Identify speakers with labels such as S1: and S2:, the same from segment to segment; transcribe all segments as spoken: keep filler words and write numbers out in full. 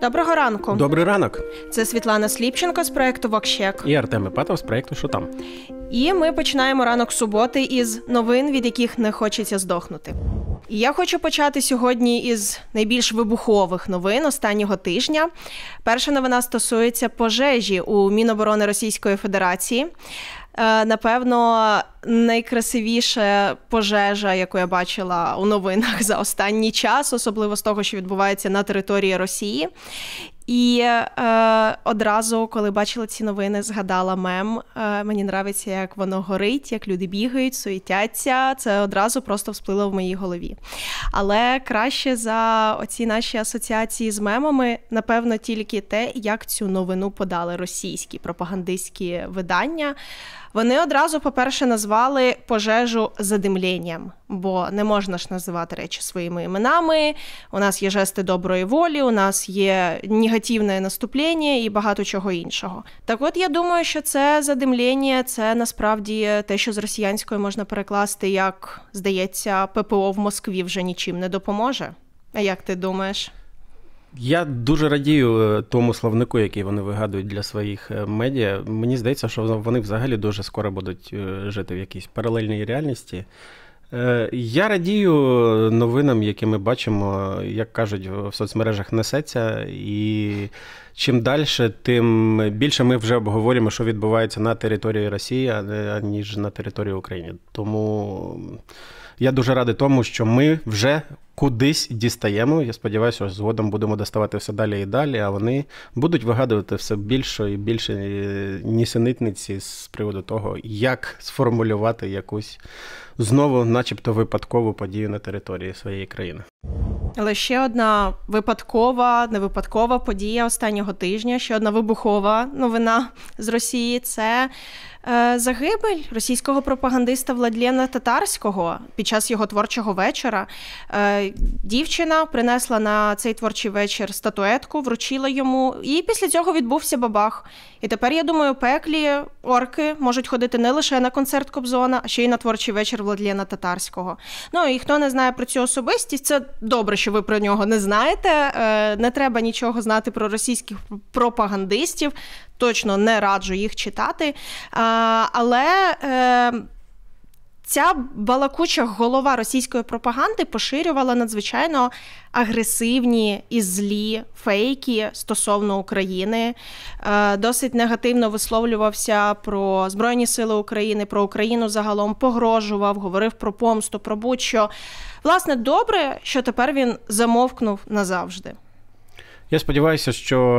S1: Доброго ранку.
S2: Добрий ранок.
S1: Це Світлана Сліпченко з проєкту «Вокщек».
S2: І Артем Іпатов з проєкту «Що там?».
S1: І ми починаємо ранок суботи із новин, від яких не хочеться здохнути. І я хочу почати сьогодні із найбільш вибухових новин останнього тижня. Перша новина стосується пожежі у Міноборони Російської Федерації. Напевно, найкрасивіша пожежа, яку я бачила у новинах за останній час, особливо з того, що відбувається на території Росії. І е, одразу, коли бачила ці новини, згадала мем. Е, мені подобається, як воно горить, як люди бігають, суетяться. Це одразу просто всплило в моїй голові. Але краще за оці наші асоціації з мемами, напевно, тільки те, як цю новину подали російські пропагандистські видання. Вони одразу, по-перше, назвали пожежу задимленням, бо не можна ж називати речі своїми іменами. У нас є жести доброї волі, у нас є негативне наступлення і багато чого іншого. Так от, я думаю, що це задимлення, це насправді те, що з росіянської можна перекласти як, здається, ППО в Москві вже нічим не допоможе. А як ти думаєш?
S2: Я дуже радію тому словнику, який вони вигадують для своїх медіа. Мені здається, що вони взагалі дуже скоро будуть жити в якійсь паралельній реальності. Я радію новинам, які ми бачимо, як кажуть, в соцмережах несеться. І чим далі, тим більше ми вже обговорюємо, що відбувається на території Росії, аніж на території України. Тому я дуже радий тому, що ми вже кудись дістаємо. Я сподіваюся, що згодом будемо доставати все далі і далі, а вони будуть вигадувати все більше і більше нісенітниці з приводу того, як сформулювати якусь знову начебто випадкову подію на території своєї країни.
S1: Але ще одна випадкова, невипадкова подія останнього тижня, ще одна вибухова новина з Росії – це е, загибель російського пропагандиста Владлена Татарського під час його творчого вечора. Е, дівчина принесла на цей творчий вечір статуетку, вручила йому, і після цього відбувся бабах. І тепер, я думаю, пеклі орки можуть ходити не лише на концерт Кобзона, а ще й на творчий вечір Владлена Татарського. Ну, і хто не знає про цю особистість, це добре, що ви про нього не знаєте. Не треба нічого знати про російських пропагандистів. Точно не раджу їх читати. Але ця балакуча голова російської пропаганди поширювала надзвичайно агресивні і злі фейки стосовно України. Досить негативно висловлювався про Збройні Сили України, про Україну загалом, погрожував, говорив про помсту, про будь-що. Власне, добре, що тепер він замовкнув назавжди.
S2: Я сподіваюся,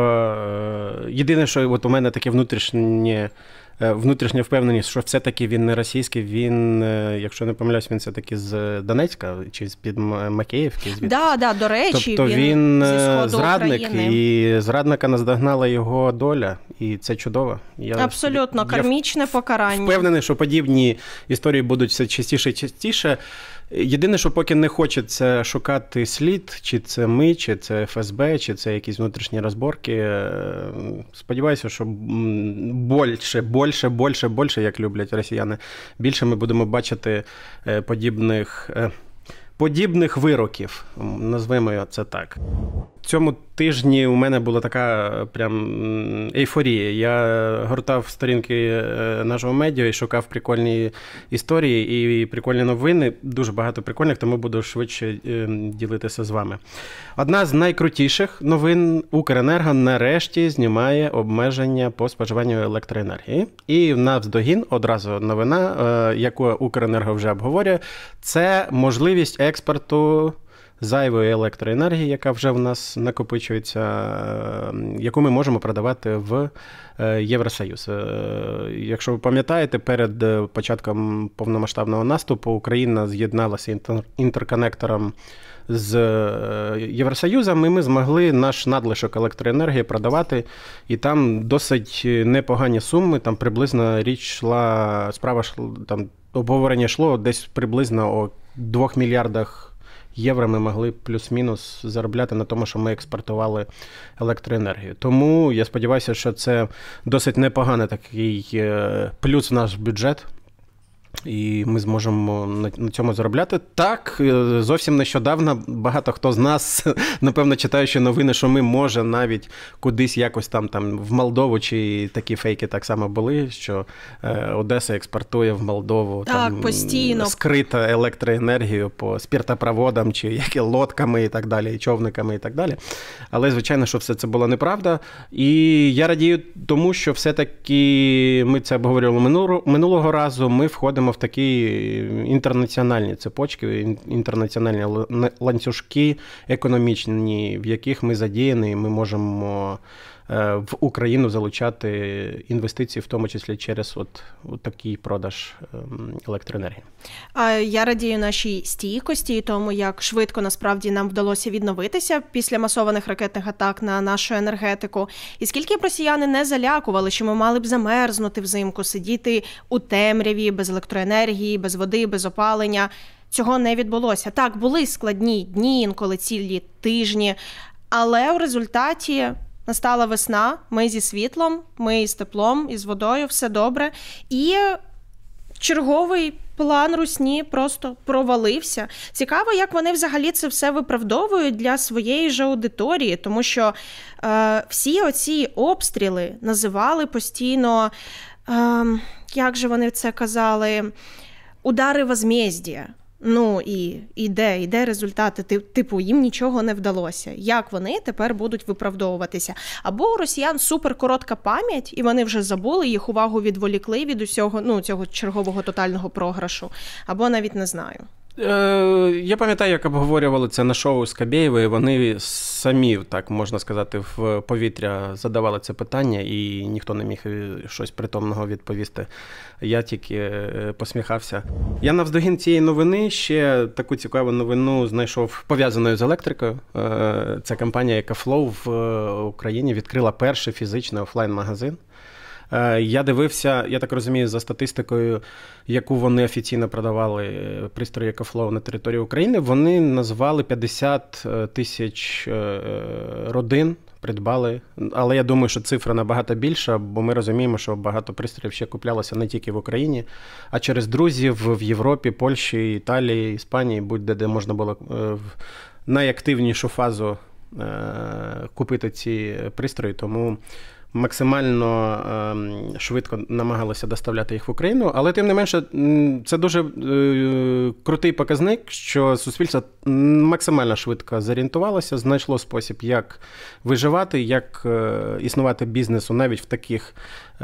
S2: що єдине, що от у мене таке внутрішнє внутрішня впевненість, що все-таки він не російський, він, якщо не помиляюсь, він все-таки з Донецька, чи з-під Макеївки.
S1: Так, да, да, до речі,
S2: тобто
S1: він,
S2: він
S1: зі Сходу
S2: зрадник,
S1: України.
S2: І зрадника наздогнала його доля, і це чудово. Я,
S1: Абсолютно,
S2: я
S1: кармічне покарання.
S2: Впевнений, що подібні історії будуть все частіше і частіше. Єдине, що поки не хочеться шукати слід, чи це ми, чи це еф ес бе, чи це якісь внутрішні розборки. Сподіваюся, що більше, більше, більше, більше, як люблять росіяни, більше ми будемо бачити подібних, подібних вироків, назвемо це так. Цьому тижні у мене була така прям ейфорія. Я гортав сторінки нашого медіа і шукав прикольні історії і прикольні новини. Дуже багато прикольних, тому буду швидше ділитися з вами. Одна з найкрутіших новин: Укренерго нарешті знімає обмеження по споживанню електроенергії. І навздогін одразу новина, яку Укренерго вже обговорює, це можливість експорту зайвої електроенергії, яка вже в нас накопичується, яку ми можемо продавати в Євросоюз. Якщо ви пам'ятаєте, перед початком повномасштабного наступу Україна з'єдналася інтерконектором з Євросоюзом, і ми змогли наш надлишок електроенергії продавати, і там досить непогані суми, там приблизно річ йшла, справа йшла, там обговорення йшло десь приблизно о двох мільярдах євро ми могли плюс-мінус заробляти на тому, що ми експортували електроенергію. Тому я сподіваюся, що це досить непоганий такий плюс в наш бюджет. І ми зможемо на цьому заробляти. Так, зовсім нещодавно багато хто з нас, напевно, читаючи новини, що ми, може, навіть кудись якось там, там в Молдову, чи такі фейки так само були, що Одеса експортує в Молдову
S1: так,
S2: там,
S1: постійно.
S2: скриту електроенергію по спіртопроводам, чи які лодками і так далі, і човниками і так далі. Але, звичайно, що все це була неправда. І я радію тому, що все-таки ми це обговорювали минулого разу, ми входимо в такі інтернаціональні цепочки, інтернаціональні ланцюжки економічні, в яких ми задіяні, ми можемо в Україну залучати інвестиції, в тому числі через от, от такий продаж електроенергії.
S1: Я радію нашій стійкості і тому, як швидко насправді нам вдалося відновитися після масованих ракетних атак на нашу енергетику. І скільки б росіяни не залякували, що ми мали б замерзнути взимку, сидіти у темряві, без електроенергії, без води, без опалення. Цього не відбулося. Так, були складні дні, інколи цілі тижні, але у результаті настала весна, ми зі світлом, ми з теплом, із водою, все добре. І черговий план русні просто провалився. Цікаво, як вони взагалі це все виправдовують для своєї ж аудиторії, тому що е, всі оці обстріли називали постійно, е, як же вони це казали, удари возмездія. Ну і, і де, і де результати? Типу, їм нічого не вдалося. Як вони тепер будуть виправдовуватися? Або у росіян суперкоротка пам'ять, і вони вже забули, їх увагу відволікли від усього, ну, цього чергового тотального програшу. Або навіть не знаю.
S2: Я пам'ятаю, як обговорювали це на шоу з Кабєєвою, вони самі, так можна сказати, в повітря задавали це питання, і ніхто не міг щось притомного відповісти. Я тільки посміхався. Я навздогін цієї новини ще таку цікаву новину знайшов пов'язаною з електрикою. Це компанія EcoFlow в Україні відкрила перший фізичний офлайн-магазин. Я дивився, я так розумію, за статистикою, яку вони офіційно продавали пристрої EcoFlow на території України, вони назвали п'ятдесят тисяч родин, придбали. Але я думаю, що цифра набагато більша, бо ми розуміємо, що багато пристроїв ще куплялося не тільки в Україні, а через друзів в Європі, Польщі, Італії, Іспанії, будь-де, де можна було в найактивнішу фазу купити ці пристрої, тому максимально е, швидко намагалися доставляти їх в Україну, але тим не менше це дуже е, крутий показник, що суспільство максимально швидко зорієнтувалося, знайшло спосіб, як виживати, як е, існувати бізнесу навіть в таких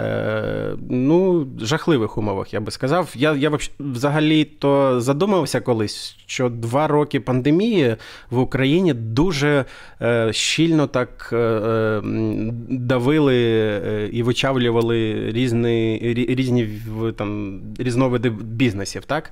S2: е, ну, жахливих умовах, я би сказав. Я, я взагалі-то задумався колись, що два роки пандемії в Україні дуже е, щільно так е, давили і вичавлювали різні, різні там, різновиди бізнесів, так?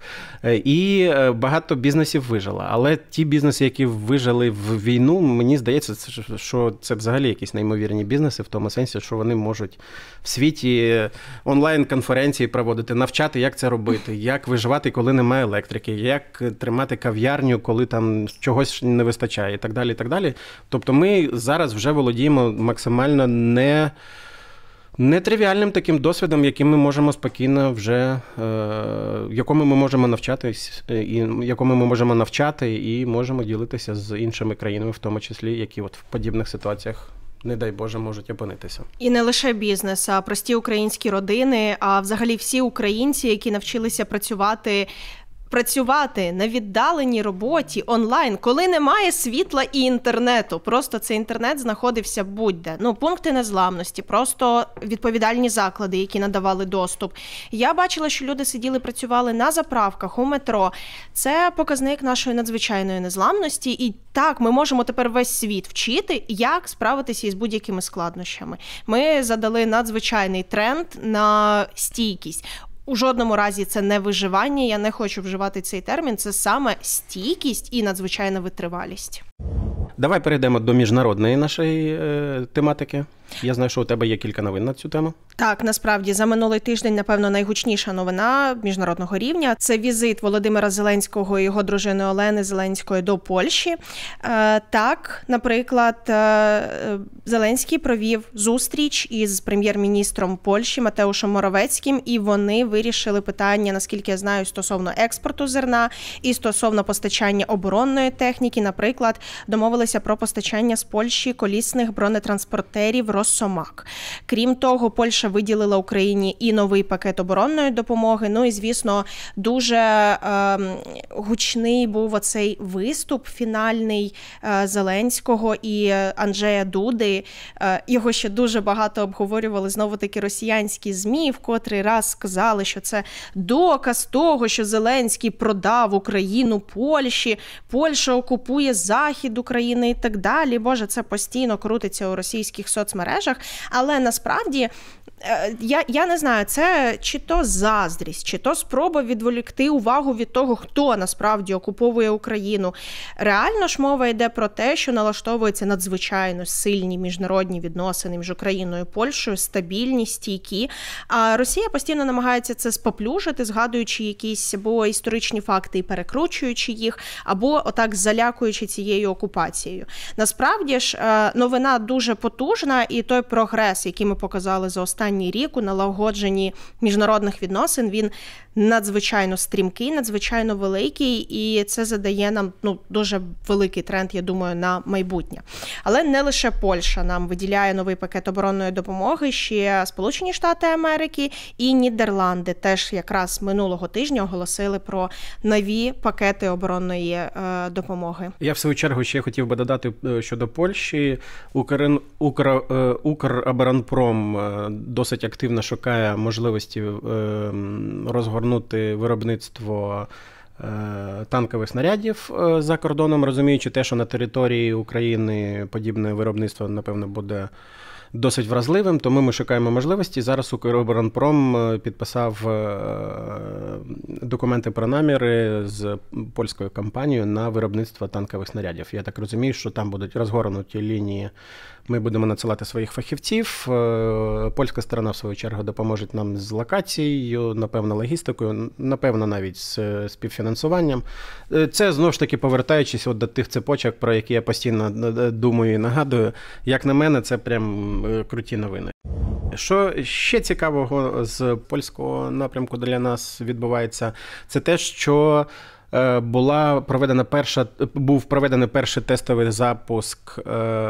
S2: І багато бізнесів вижило. Але ті бізнеси, які вижили в війну, мені здається, що це взагалі якісь неймовірні бізнеси, в тому сенсі, що вони можуть в світі онлайн-конференції проводити, навчати, як це робити, як виживати, коли немає електрики, як тримати кав'ярню, коли там чогось не вистачає, і так далі, і так далі. Тобто ми зараз вже володіємо максимально не нетривіальним таким досвідом, яким ми можемо спокійно вже, якому ми можемо навчатись, і якому ми можемо навчати і можемо ділитися з іншими країнами, в тому числі, які от в подібних ситуаціях, не дай Боже, можуть опинитися.
S1: І не лише бізнес, а прості українські родини, а взагалі всі українці, які навчилися працювати Працювати на віддаленій роботі онлайн, коли немає світла і інтернету. Просто цей інтернет знаходився будь-де. Ну, пункти незламності, просто відповідальні заклади, які надавали доступ. Я бачила, що люди сиділи, працювали на заправках, у метро. Це показник нашої надзвичайної незламності. І так, ми можемо тепер весь світ вчити, як справитися із будь-якими складнощами. Ми задали надзвичайний тренд на стійкість. У жодному разі це не виживання, я не хочу вживати цей термін, це саме стійкість і надзвичайна витривалість.
S2: Давай перейдемо до міжнародної нашої е, тематики. Я знаю, що у тебе є кілька новин на цю тему.
S1: Так, насправді, за минулий тиждень, напевно, найгучніша новина міжнародного рівня – це візит Володимира Зеленського і його дружини Олени Зеленської до Польщі. Е, так, наприклад, е, Зеленський провів зустріч із прем'єр-міністром Польщі Матеушем Моровецьким, і вони вирішили питання, наскільки я знаю, стосовно експорту зерна і стосовно постачання оборонної техніки. Наприклад, домовилися про постачання з Польщі колісних бронетранспортерів «Росомах». Крім того, Польща виділила Україні і новий пакет оборонної допомоги. Ну і, звісно, дуже е, гучний був оцей виступ фінальний е, Зеленського і Анджея Дуди. Е, його ще дуже багато обговорювали знову-таки росіянські ЗМІ, в котрий раз сказали, що це доказ того, що Зеленський продав Україну Польщі, Польща окупує захід України і так далі. Боже, це постійно крутиться у російських соцмережах, але насправді Я, я не знаю, це чи то заздрість, чи то спроба відволікти увагу від того, хто насправді окуповує Україну. Реально ж мова йде про те, що налаштовуються надзвичайно сильні міжнародні відносини між Україною і Польщею, стабільні, стійкі. А Росія постійно намагається це споплюжити, згадуючи якісь або історичні факти і перекручуючи їх, або отак залякуючи цією окупацією. Насправді ж, новина дуже потужна, і той прогрес, який ми показали за останні останній рік у налагодженні міжнародних відносин, він надзвичайно стрімкий, надзвичайно великий, і це задає нам ну, дуже великий тренд, я думаю, на майбутнє. Але не лише Польща нам виділяє новий пакет оборонної допомоги, ще Сполучені Штати Америки і Нідерланди теж якраз минулого тижня оголосили про нові пакети оборонної е, допомоги.
S2: Я в свою чергу ще хотів би додати щодо Польщі. Укр... Укр... Укроборонпром досить активно шукає можливості розгорнути виробництво танкових снарядів за кордоном, розуміючи те, що на території України подібне виробництво, напевно, буде досить вразливим, тому ми шукаємо можливості. Зараз Укроборонпром підписав документи про наміри з польською компанією на виробництво танкових снарядів. Я так розумію, що там будуть розгорнуті лінії, ми будемо надсилати своїх фахівців. Польська сторона, в свою чергу, допоможе нам з локацією, напевно, логістикою, напевно, навіть з співфінансуванням. Це, знову ж таки, повертаючись от до тих цепочок, про які я постійно думаю і нагадую, як на мене, це прям круті новини. Що ще цікавого з польського напрямку для нас відбувається, це те, що була проведена перша, був проведений перший тестовий запуск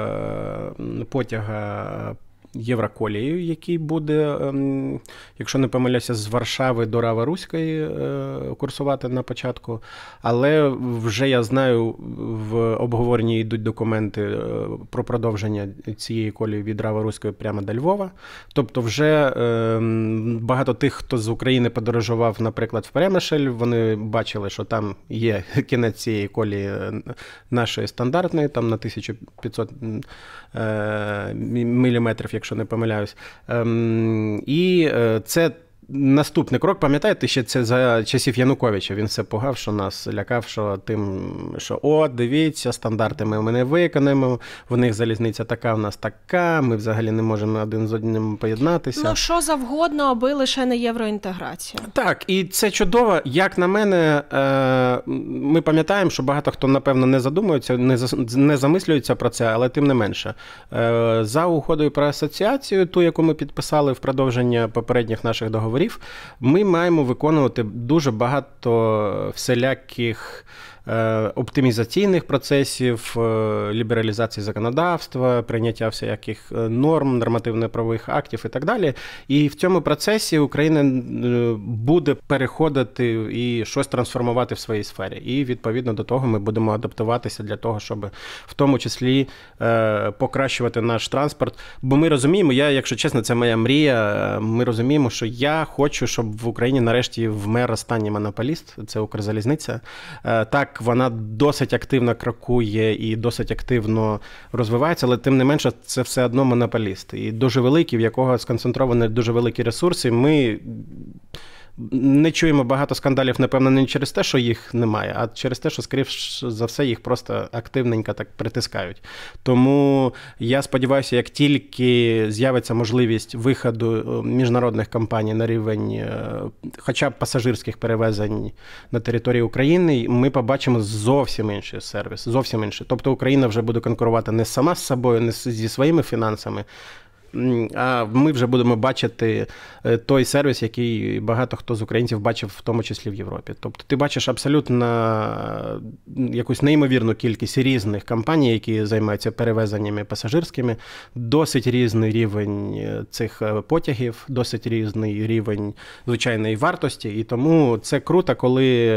S2: потяга Євроколією, який буде, якщо не помиляюся, з Варшави до Рави-Руської курсувати на початку. Але вже я знаю, в обговоренні йдуть документи про продовження цієї колії від Рави-Руської прямо до Львова. Тобто вже багато тих, хто з України подорожував, наприклад, в Перемишль, вони бачили, що там є кінець цієї колії нашої стандартної, там на тисячу п'ятсот міліметрів, якщо не помиляюсь. І це наступний крок. Пам'ятаєте, ще це за часів Януковича. Він все пугав, що нас лякав, що тим, що о, дивіться, стандарти ми не виконаємо, в них залізниця така, в нас така, ми взагалі не можемо один з одним поєднатися.
S1: Ну, що завгодно, аби лише не євроінтеграція.
S2: Так, і це чудово. Як на мене, ми пам'ятаємо, що багато хто, напевно, не задумується, не замислюється про це, але тим не менше. За угодою про асоціацію, ту, яку ми підписали в продовження попередніх наших договорів, ми маємо виконувати дуже багато всіляких оптимізаційних процесів, лібералізації законодавства, прийняття всяких норм, нормативно-правових актів і так далі. І в цьому процесі Україна буде переходити і щось трансформувати в своїй сфері. І відповідно до того ми будемо адаптуватися для того, щоб в тому числі покращувати наш транспорт. Бо ми розуміємо, я, якщо чесно, це моя мрія, ми розуміємо, що я хочу, щоб в Україні нарешті вмер останній монополіст, це Укрзалізниця. Так, вона досить активно крокує і досить активно розвивається, але тим не менше це все одно монополіст. І дуже великий, в якого сконцентровані дуже великі ресурси. Ми не чуємо багато скандалів, напевно, не через те, що їх немає, а через те, що, скоріш за все, їх просто активненько так притискають. Тому я сподіваюся, як тільки з'явиться можливість виходу міжнародних компаній на рівень хоча б пасажирських перевезень на території України, ми побачимо зовсім інший сервіс, зовсім інший. Тобто Україна вже буде конкурувати не сама з собою, не зі своїми фінансами, а ми вже будемо бачити той сервіс, який багато хто з українців бачив, в тому числі в Європі. Тобто ти бачиш абсолютно якусь неймовірну кількість різних компаній, які займаються перевезеннями пасажирськими, досить різний рівень цих потягів, досить різний рівень звичайної вартості, і тому це круто, коли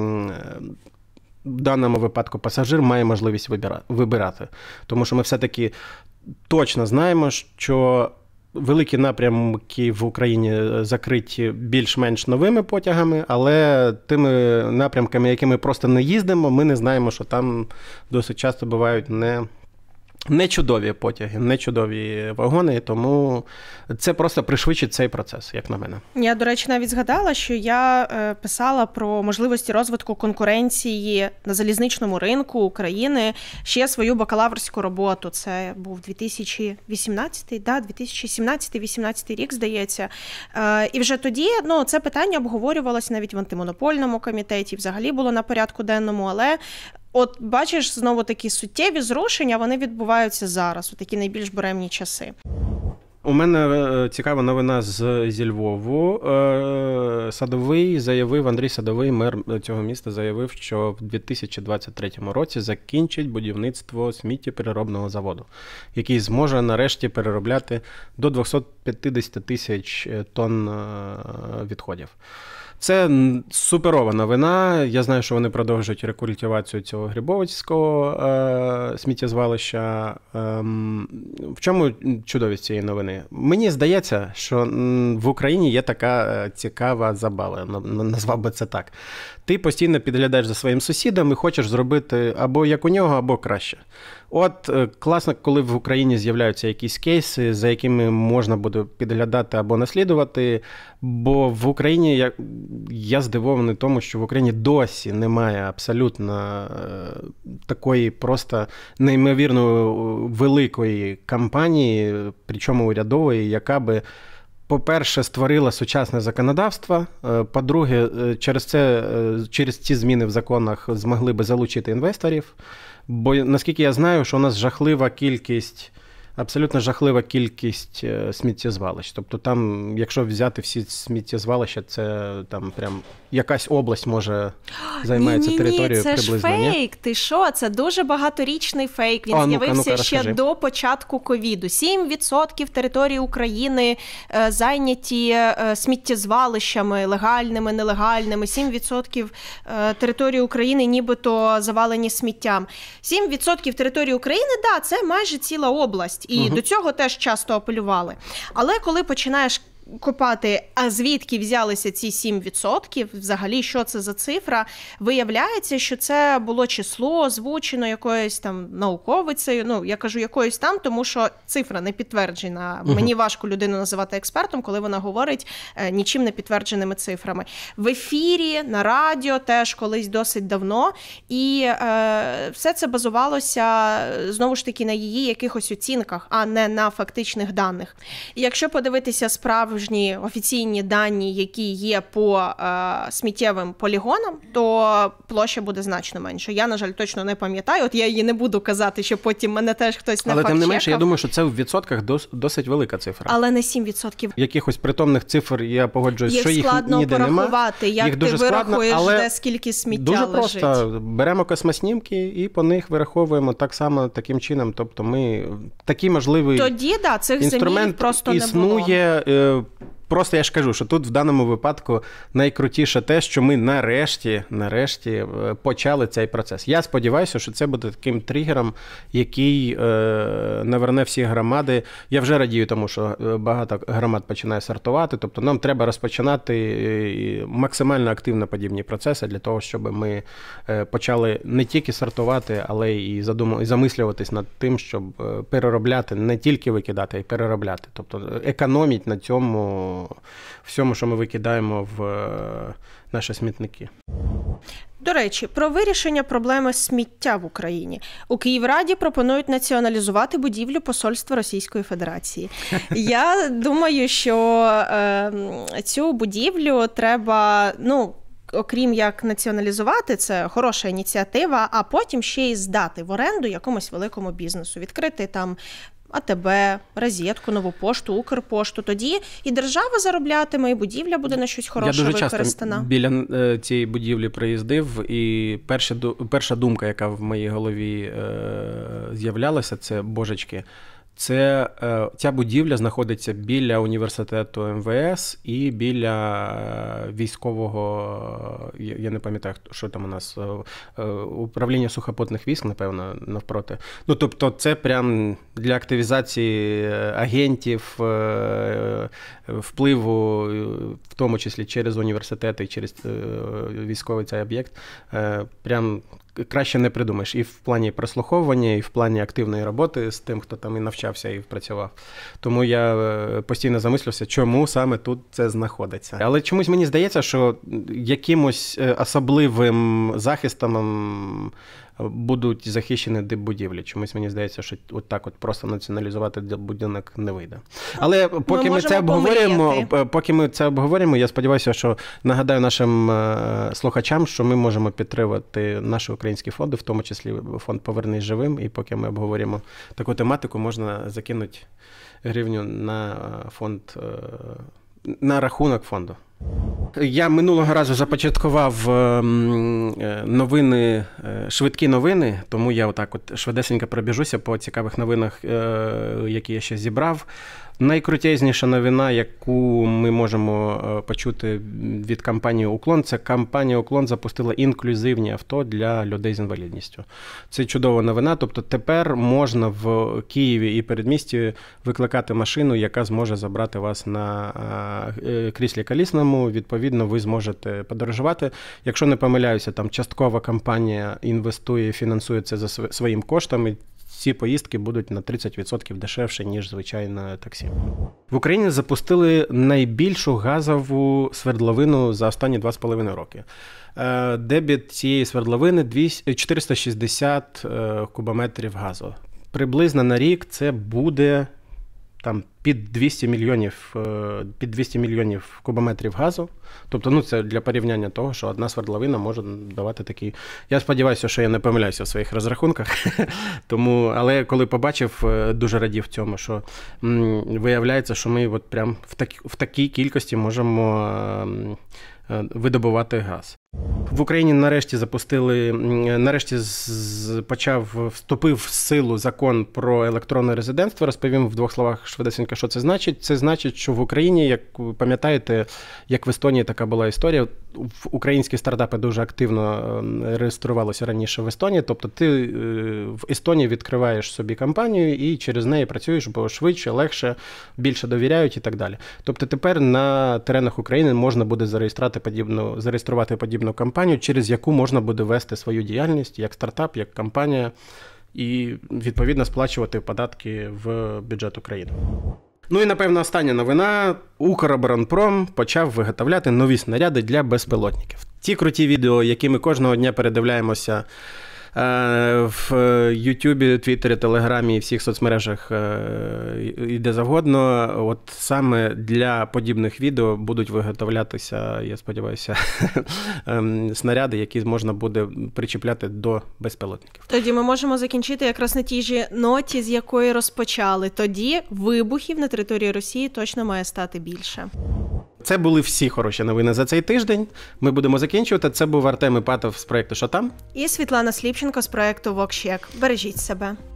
S2: в даному випадку пасажир має можливість вибирати. Тому що ми все-таки точно знаємо, що великі напрямки в Україні закриті більш-менш новими потягами, але тими напрямками, якими просто не їздимо, ми не знаємо, що там досить часто бувають не... Не чудові потяги, не чудові вагони, тому це просто пришвидшить цей процес, як на мене.
S1: Я, до речі, навіть згадала, що я писала про можливості розвитку конкуренції на залізничному ринку України ще свою бакалаврську роботу. Це був дві тисячі вісімнадцятий, да, дві тисячі сімнадцятий вісімнадцятий рік, здається. І вже тоді, ну, це питання обговорювалося навіть в антимонопольному комітеті, взагалі було на порядку денному, але от бачиш, знову такі суттєві зрушення, вони відбуваються зараз, у такі найбільш буремні часи.
S2: У мене цікава новина з, зі Львову. Садовий заявив, Андрій Садовий, мер цього міста, заявив, що в дві тисячі двадцять третьому році закінчить будівництво сміттєпереробного заводу, який зможе нарешті переробляти до двісті п'ятдесят тисяч тонн відходів. Це суперова новина. Я знаю, що вони продовжують рекультивацію цього Грибовицького е, сміттєзвалища. Е, в чому чудовість цієї новини? Мені здається, що в Україні є така цікава забава, назвав би це так. Ти постійно підглядаєш за своїм сусідом і хочеш зробити або як у нього, або краще. От класно, коли в Україні з'являються якісь кейси, за якими можна буде підглядати або наслідувати, бо в Україні, я, я здивований тому, що в Україні досі немає абсолютно такої просто неймовірно великої кампанії, причому урядової, яка би, по-перше, створила сучасне законодавство, по-друге, через це, через ці зміни в законах змогли би залучити інвесторів, бо, наскільки я знаю, що у нас жахлива кількість, абсолютно жахлива кількість сміттєзвалищ. Тобто там, якщо взяти всі сміттєзвалища, це там прям якась область може займається
S1: ні, ні,
S2: територією
S1: це
S2: приблизно.
S1: Це ж фейк,
S2: ні?
S1: Ти що? Це дуже багаторічний фейк. Він
S2: а,
S1: з'явився
S2: ну-ка, ну-ка,
S1: ще
S2: розкажи.
S1: до початку ковіду. сім відсотків території України е, зайняті е, сміттєзвалищами, легальними, нелегальними. сім відсотків е, території України нібито завалені сміттям. сім відсотків території України, да, це майже ціла область. І угу. до цього теж часто апелювали. Але коли починаєш копати, а звідки взялися ці сім відсотків, взагалі, що це за цифра, виявляється, що це було число озвучено якоюсь там науковицею, ну, я кажу якоюсь там, тому що цифра не підтверджена. Угу. Мені важко людину називати експертом, коли вона говорить е, нічим не підтвердженими цифрами. В ефірі, на радіо теж колись досить давно, і е, все це базувалося, знову ж таки, на її якихось оцінках, а не на фактичних даних. І якщо подивитися справи, справжні офіційні дані, які є по е, сміттєвим полігонам, то площа буде значно менша. Я, на жаль, точно не пам'ятаю. От я її не буду казати, що потім мене теж хтось не
S2: факт-чекав. Але тим не менше, я думаю, що це в відсотках дос, досить велика цифра.
S1: Але не сім відсотків.
S2: Якихось притомних цифр, я погоджуюсь, що їх ніде нема.
S1: Їх складно порахувати. Як
S2: їх
S1: ти
S2: дуже
S1: вирахуєш,
S2: складно,
S1: де скільки сміття
S2: дуже
S1: лежить?
S2: Дуже просто. Беремо космоснімки і по них вираховуємо так само, таким чином. Тобто ми такий можливий
S1: Тоді, да, цих
S2: інструмент
S1: просто
S2: існує.
S1: Не було.
S2: Просто я ж кажу, що тут в даному випадку найкрутіше те, що ми нарешті, нарешті почали цей процес. Я сподіваюся, що це буде таким тригером, який е, наверне всі громади. Я вже радію тому, що багато громад починає сортувати, тобто нам треба розпочинати максимально активно подібні процеси для того, щоб ми почали не тільки сортувати, але і задум... і замислюватись над тим, щоб переробляти, не тільки викидати, а й переробляти. Тобто економіть на цьому всьому, всьому, що ми викидаємо в наші смітники.
S1: До речі, про вирішення проблеми сміття в Україні. У Київраді пропонують націоналізувати будівлю посольства Російської Федерації. Я думаю, що е, цю будівлю треба, ну, окрім як націоналізувати, це хороша ініціатива, а потім ще й здати в оренду якомусь великому бізнесу. Відкрити там А Те Бе, Розетку, Нову пошту, Укрпошту. Тоді і держава зароблятиме, і будівля буде на щось хороше використана.
S2: Я дуже часто біля цієї будівлі приїздив, і перша, перша думка, яка в моїй голові е, з'являлася, це, божечки, це, е, ця будівля знаходиться біля університету Ем Ве Ес і біля військового, я, я не пам'ятаю, що там у нас, е, управління сухопутних військ, напевно, навпроти. Ну, тобто це прям для активізації агентів, е, впливу, в тому числі через університети і через е, військовий цей об'єкт, е, прям краще не придумаєш. І в плані прослуховування, і в плані активної роботи з тим, хто там і навчався, і працював. Тому я постійно замислювався, чому саме тут це знаходиться. Але чомусь мені здається, що якимось особливим захистом будуть захищені будівлі. Чомусь мені здається, що от так от просто націоналізувати будинок не вийде. Але поки ми, ми це обговорюємо, поки ми це обговорюємо, я сподіваюся, що нагадаю нашим слухачам, що ми можемо підтримувати наші українські фонди, в тому числі фонд «Повернись живим», і поки ми обговорюємо таку тематику, можна закинути гривню на фонд, на рахунок фонду. Я минулого разу започаткував новини, швидкі новини, тому я отак от швидесенько пробіжуся по цікавих новинах, які я ще зібрав. Найкрутезніша новина, яку ми можемо почути від компанії «Уклон», це компанія «Уклон» запустила інклюзивні авто для людей з інвалідністю. Це чудова новина, тобто тепер можна в Києві і передмісті викликати машину, яка зможе забрати вас на кріслі колісному, відповідно ви зможете подорожувати. Якщо не помиляюся, там часткова компанія інвестує, фінансує це за своїм коштом, ці поїздки будуть на тридцять відсотків дешевше, ніж звичайне таксі. В Україні запустили найбільшу газову свердловину за останні два з половиною роки. Дебіт цієї свердловини чотириста шістдесят кубометрів газу. Приблизно на рік це буде там під двісті мільйонів, під двісті мільйонів кубометрів газу. Тобто, ну, це для порівняння того, що одна свердловина може давати такий... Я сподіваюся, що я не помиляюся в своїх розрахунках. Тому, але коли побачив, дуже радів цьому, що м, виявляється, що ми от прям в, так, в такій кількості можемо м, видобувати газ. В Україні нарешті запустили, нарешті з, почав, вступив в силу закон про електронне резидентство. Розповім в двох словах швидесенько, що це значить. Це значить, що в Україні, як ви пам'ятаєте, як в Естонії така була історія, українські стартапи дуже активно реєструвалися раніше в Естонії. Тобто ти в Естонії відкриваєш собі компанію і через неї працюєш, бо швидше, легше, більше довіряють і так далі. Тобто тепер на теренах України можна буде зареєструвати подібну, зареєструвати подібну компанію, через яку можна буде вести свою діяльність як стартап, як компанія і, відповідно, сплачувати податки в бюджет України. Ну і, напевно, остання новина. Укроборонпром почав виготовляти нові снаряди для безпілотників. Ті круті відео, які ми кожного дня передивляємося в Ютубі, Твіттері, Телеграмі і всіх соцмережах і де завгодно, от саме для подібних відео будуть виготовлятися, я сподіваюся, снаряди, які можна буде причіпляти до безпілотників.
S1: Тоді ми можемо закінчити якраз на тій же ноті, з якої розпочали. Тоді вибухів на території Росії точно має стати більше.
S2: Це були всі хороші новини за цей тиждень. Ми будемо закінчувати. Це був Артем Іпатов з проєкту «Що там?».
S1: І Світлана Сліпченко з проєкту «Вокщек». Бережіть себе.